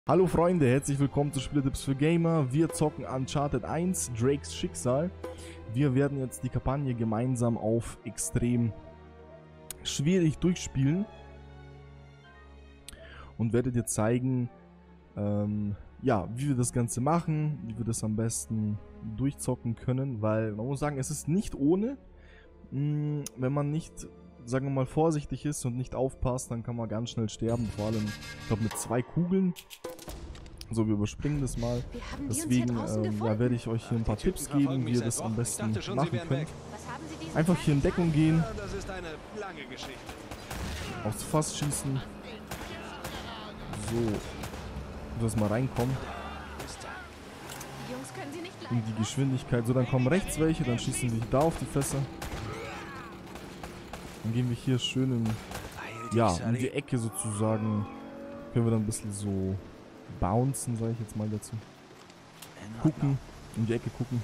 Hallo Freunde, herzlich willkommen zu Spieletipps für Gamer. Wir zocken Uncharted 1, Drakes Schicksal. Wir werden jetzt die Kampagne gemeinsam auf extrem schwierig durchspielen und werde dir zeigen, ja, wie wir das Ganze machen, wie wir das am besten durchzocken können, weil man muss sagen, es ist nicht ohne. Wenn man nicht, sagen wir mal, vorsichtig ist und nicht aufpasst, dann kann man ganz schnell sterben, vor allem, ich glaube, mit 2 Kugeln. So, wir überspringen das mal. Deswegen ja, werde ich euch hier ein paar Tipps geben, wie ihr das am besten machen könnt. Einfach hier in Deckung gehen. Das ist eine lange Geschichte. Aufs Fass schießen. So. Dass mal reinkommen. In die Geschwindigkeit. So, dann kommen rechts welche, dann schießen wir da auf die Fässer. Dann gehen wir hier schön in die Ecke sozusagen. Können wir dann ein bisschen so bouncen, sage ich jetzt mal dazu. Gucken, in die Ecke gucken.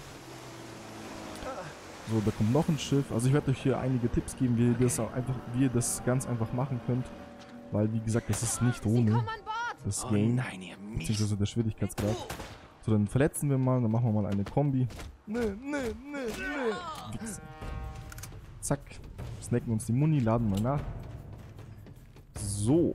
So, da kommt noch ein Schiff. Also ich werde euch hier einige Tipps geben, wie ihr das ganz einfach machen könnt. Weil, wie gesagt, das ist nicht ohne das Game, beziehungsweise der Schwierigkeitsgrad. So, dann verletzen wir mal, dann machen wir mal eine Kombi. Wichsen. Zack. Snacken uns die Muni, laden mal nach. So.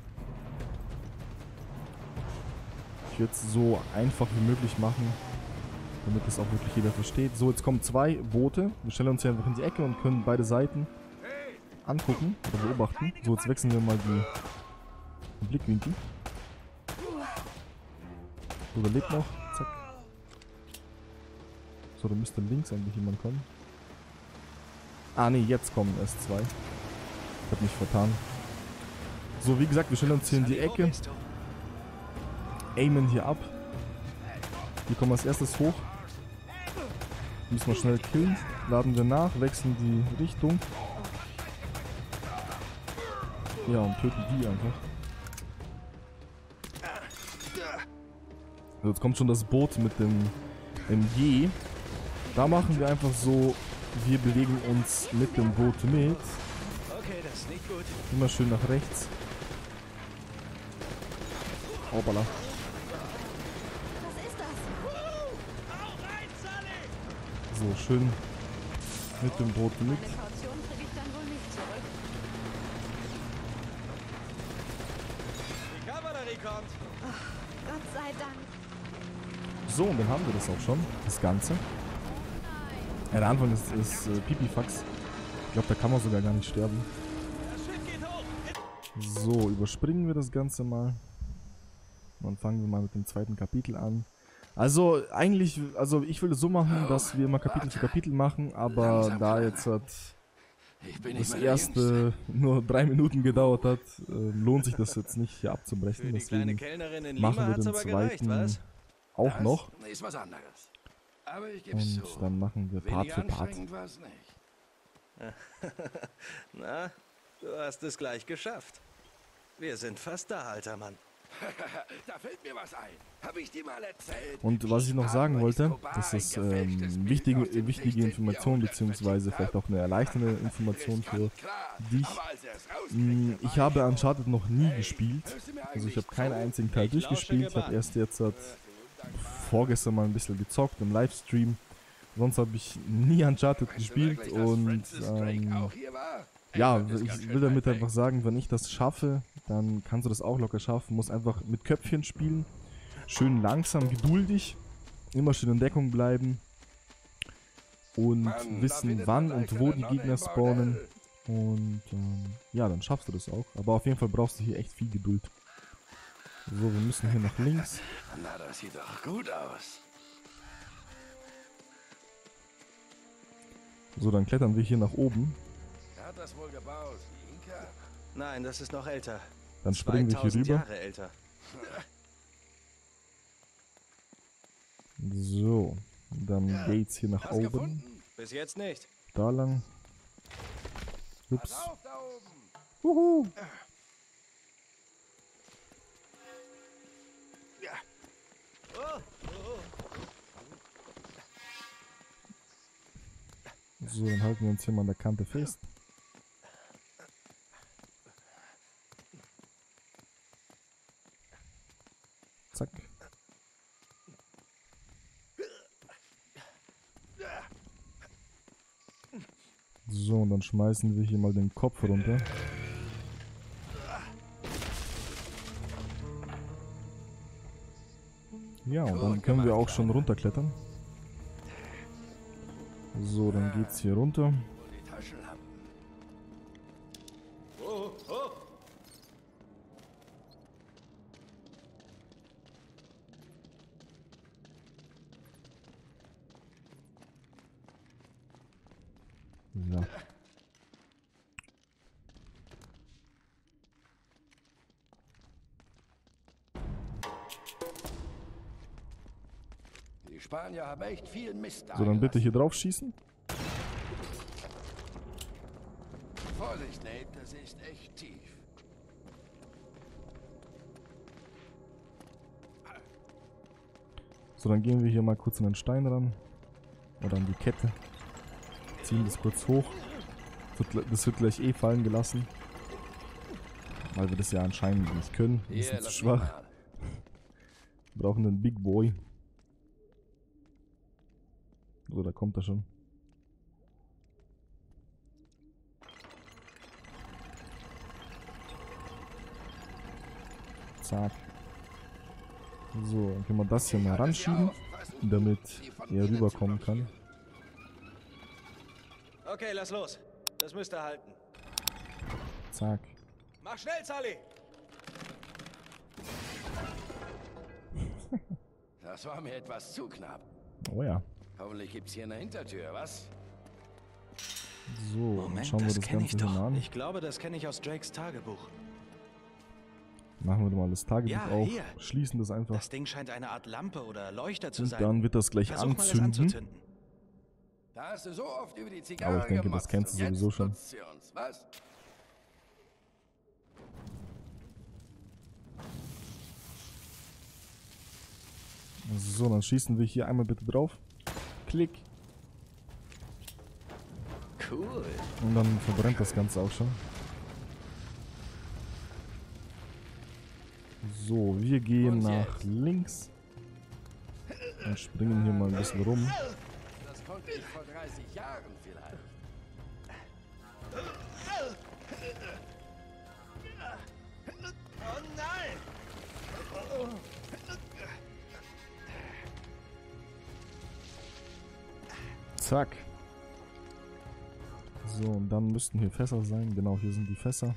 Ich werde es so einfach wie möglich machen, damit das auch wirklich jeder versteht. So, jetzt kommen 2 Boote. Wir stellen uns hier einfach in die Ecke und können beide Seiten angucken oder beobachten. So, jetzt wechseln wir mal den Blickwinkel. So, der lebt noch. Zack. So, da müsste links eigentlich jemand kommen. Ah, ne, jetzt kommen erst 2. Ich habe mich vertan. So, wie gesagt, wir stellen uns hier in die Ecke. Aimen hier ab. Wir kommen als erstes hoch. Müssen wir schnell killen. Laden wir nach, wechseln die Richtung. Ja, und töten die einfach. So, jetzt kommt schon das Boot mit dem MG. Da machen wir einfach so, wir bewegen uns mit dem Boot mit. Okay, das ist nicht gut. Immer schön nach rechts. Hoppala. So, schön mit dem Boot mit. Die Kavallerie kommt. Gott sei Dank. So, und dann haben wir das auch schon, das Ganze. Ja, der Anfang ist Pipifax. Ich glaube, da kann man sogar gar nicht sterben. Das Schiff geht hoch. So, überspringen wir das Ganze mal. Und dann fangen wir mal mit dem zweiten Kapitel an. Also, eigentlich, ich würde es so machen, dass wir immer Kapitel für Kapitel machen, aber da jetzt das erste nur 3 Minuten gedauert hat, lohnt sich das jetzt nicht hier abzubrechen. Für die kleine Deswegen Kellnerin in Lima machen wir hat's den aber gereicht, zweiten was? auch noch. Ist was anderes. Aber ich geb's Und zu. dann machen wir Part Wenig für Part. anstrengend war's nicht. Na, du hast es gleich geschafft. Wir sind fast da, alter Mann. Da fällt mir was ein. Hab ich dir mal erzählt? Und was ich noch sagen wollte, das ist wichtige Information, beziehungsweise vielleicht auch eine erleichternde Information für dich. Ich habe Uncharted noch nie gespielt, also ich habe keinen einzigen Teil durchgespielt, ich habe erst jetzt vorgestern mal ein bisschen gezockt im Livestream. Sonst habe ich nie Uncharted gespielt und ja, ich will damit einfach sagen, wenn ich das schaffe, dann kannst du das auch locker schaffen. Muss einfach mit Köpfchen spielen. Schön langsam, geduldig. Immer schön in Deckung bleiben. Und wissen, wann und wo die Gegner spawnen. Und ja, dann schaffst du das auch. Aber auf jeden Fall brauchst du hier echt viel Geduld. So, wir müssen hier nach links. Na, das sieht doch gut aus. So, dann klettern wir hier nach oben. Wer hat das wohl gebaut? Die Inka? Nein, das ist noch älter. Dann springen wir hier 2000 rüber. Jahre älter. So, dann geht's hier nach Was oben. gefunden? Bis jetzt nicht. Da lang. Ups. Pass auf da oben. Wuhu. Ja. So, dann halten wir uns hier mal an der Kante fest. Zack. So, und dann schmeißen wir hier mal den Kopf runter. Ja, und dann können wir auch schon runterklettern. So, dann geht's hier runter. Ja. Die Spanier haben echt viel Mist da. So, dann bitte hier drauf schießen. Vorsicht, Nate, das ist echt tief. So, dann gehen wir hier mal kurz an den Stein ran. Oder an die Kette. Ziehen das kurz hoch. Das wird gleich eh fallen gelassen. Weil wir das ja anscheinend nicht können. Wir sind zu schwach. Wir brauchen einen Big Boy. So, da kommt er schon. Zack. So, dann können wir das hier mal ranschieben, damit er rüberkommen kann. Okay, lass los. Das müsste halten. Zack. Mach schnell, Sully! Das war mir etwas zu knapp. Oh ja. Hoffentlich gibt's hier eine Hintertür, was? So, dann schauen wir das Ganze hier mal an. Ich glaube, das kenne ich aus Drakes Tagebuch. Machen wir mal das Tagebuch Ja, auf, hier. schließen das einfach. Das Ding scheint eine Art Lampe oder Leuchter zu Und sein. dann wird das gleich Versuch mal, das anzünden. Da hast du so oft über die Zigarre Aber ich denke, gemotzt das kennst du und jetzt sowieso schon. nutzt sie uns, was? So, dann schießen wir hier einmal bitte drauf. Klick. Cool. Und dann verbrennt das Ganze auch schon. So, wir gehen Und nach jetzt? links. Und springen hier mal ein bisschen rum. Das konnte ich vor 30 Jahren vielleicht. Oh nein! Zack. So, und dann müssten hier Fässer sein. Genau, hier sind die Fässer.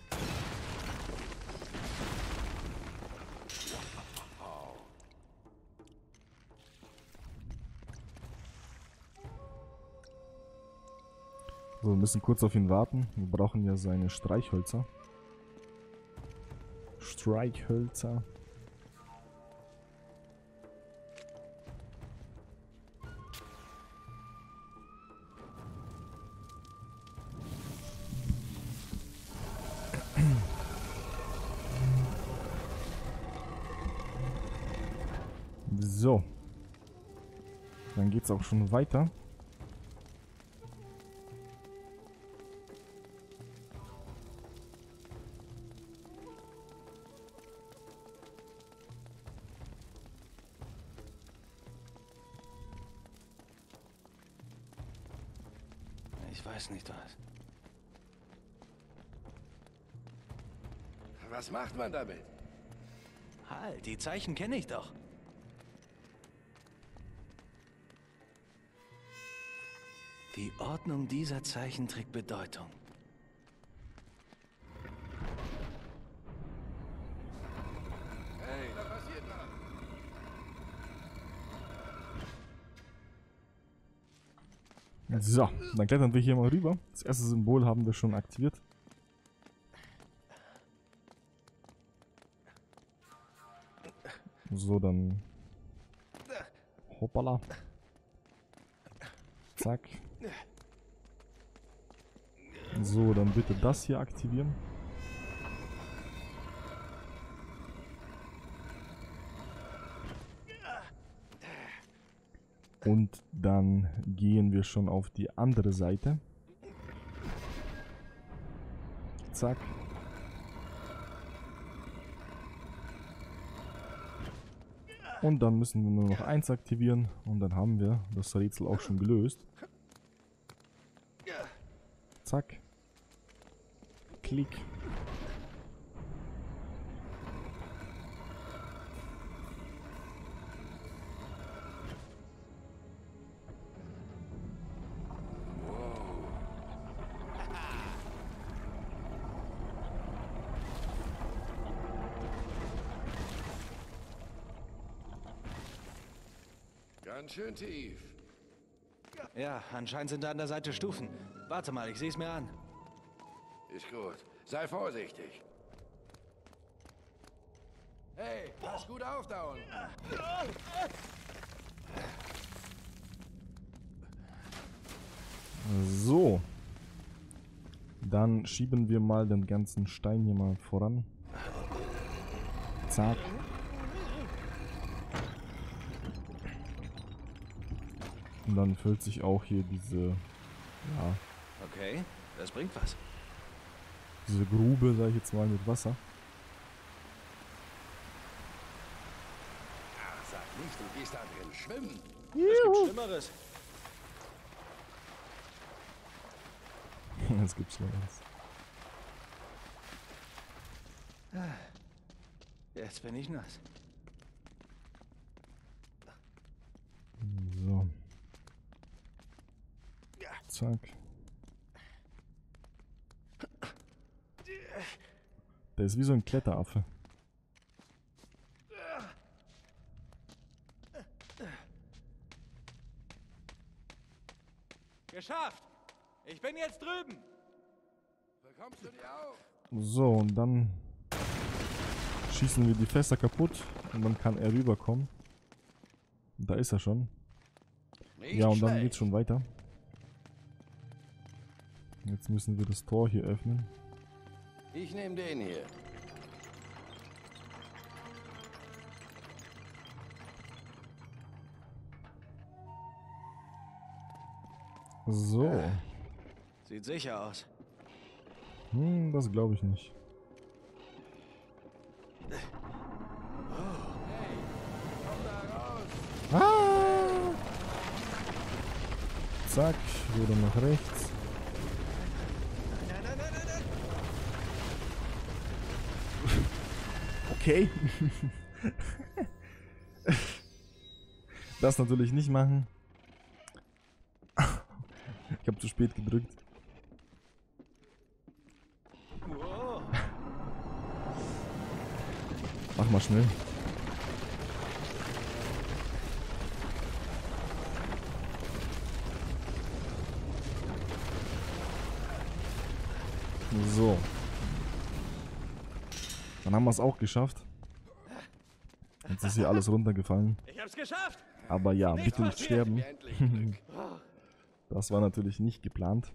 So, wir müssen kurz auf ihn warten. Wir brauchen ja seine Streichhölzer. Streichhölzer. So. Dann geht's auch schon weiter. Ich weiß nicht was. Was macht man damit? Halt, die Zeichen kenne ich doch. Die Ordnung dieser Zeichen trägt Bedeutung. Hey, da passiert was. So, dann klettern wir hier mal rüber. Das erste Symbol haben wir schon aktiviert. So, dann... Hoppala. Zack. So, dann bitte das hier aktivieren. Und dann gehen wir schon auf die andere Seite. Zack. Und dann müssen wir nur noch 1 aktivieren und dann haben wir das Rätsel auch schon gelöst. Zack. Klick. Ganz schön tief. Ja, anscheinend sind da an der Seite Stufen. Warte mal, ich sehe es mir an. Ist gut. Sei vorsichtig. Hey, pass gut auf da unten. So. Dann schieben wir mal den ganzen Stein hier mal voran. Zack. Und dann füllt sich auch hier diese, ja, Okay, das bringt was. diese Grube, sag ich jetzt mal, mit Wasser. Ach, sag nicht, du gehst da drin schwimmen. Es gibt Schlimmeres. Es gibt Schlimmeres. Jetzt bin ich nass. So. Zack. Der ist wie so ein Kletteraffe. Geschafft! Ich bin jetzt drüben! Bekommst du die auf? So, und dann schießen wir die Fässer kaputt und dann kann er rüberkommen. Und da ist er schon. Nicht Ja, und dann schlecht. geht's schon weiter. Jetzt müssen wir das Tor hier öffnen. Ich nehme den hier. So. Sieht sicher aus. Das glaube ich nicht. Ah! Zack, wieder nach rechts. Okay. Das natürlich nicht machen. Ich habe zu spät gedrückt. Wow. Mach mal schnell. So. Dann haben wir es auch geschafft. Jetzt ist hier alles runtergefallen. Ich hab's geschafft! Aber ja, bitte nicht sterben. Endlich Glück. Das war natürlich nicht geplant.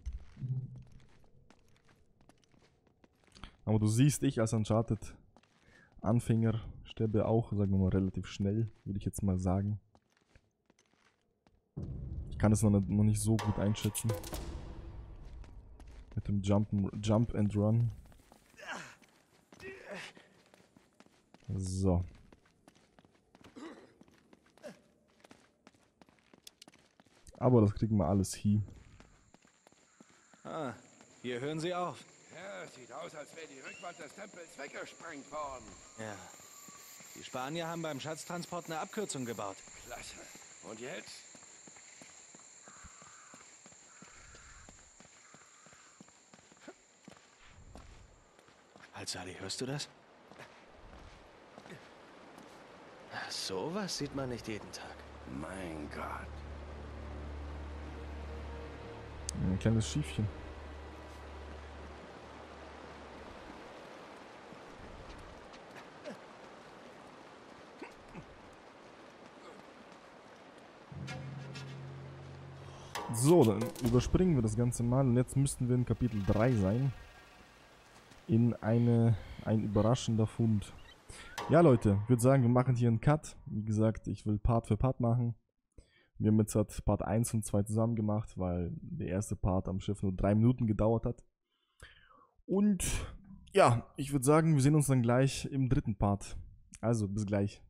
Aber du siehst, ich als Uncharted-Anfänger sterbe auch, sagen wir mal, relativ schnell, würde ich jetzt mal sagen. Ich kann es noch nicht so gut einschätzen. Mit dem Jump and Run. So. Aber das kriegen wir alles hin. Ah, hier hören sie auf. Ja, sieht aus, als wäre die Rückwand des Tempels weggesprengt worden. Ja. Die Spanier haben beim Schatztransport eine Abkürzung gebaut. Klasse. Und jetzt? Halt, Sally, hörst du das? Sowas sieht man nicht jeden Tag. Mein Gott. Ein kleines Schiefchen. So, dann überspringen wir das Ganze mal und jetzt müssten wir in Kapitel 3 sein. In ein überraschender Fund. Ja Leute, ich würde sagen, wir machen hier einen Cut. Wie gesagt, ich will Part für Part machen. Wir haben jetzt halt Part 1 und 2 zusammen gemacht, weil der erste Part am Schiff nur 3 Minuten gedauert hat. Und ja, ich würde sagen, wir sehen uns dann gleich im dritten Part. Also, bis gleich.